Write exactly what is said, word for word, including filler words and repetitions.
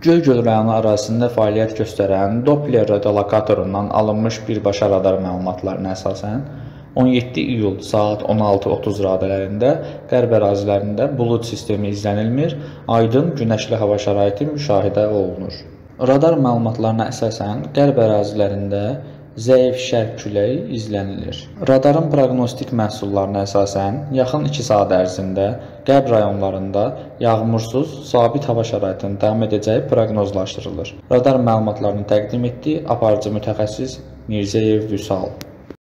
Göygöl rayonu ərazisində fəaliyyət göstərən Doppler radiolokatorundan alınmış birbaşa radar məlumatlarına əsasən on yeddi iyul saat on altı otuz radələrində qərb ərazilərində bulud sistemi izlənilmir, aydın günəşli hava şəraiti müşahidə olunur. Radar məlumatlarına əsasən qərb ərazilərində zəif şərq küləyi izlənilir. Radarın proqnostik məhsullarına əsasən yaxın iki saat ərzində qərb rayonlarında yağmursuz, sabit hava şəraitinin davam edəcəyi proqnozlaşdırılır. Radar məlumatlarını təqdim etdi aparıcı mütəxəssis Mirzəyev Vüsal.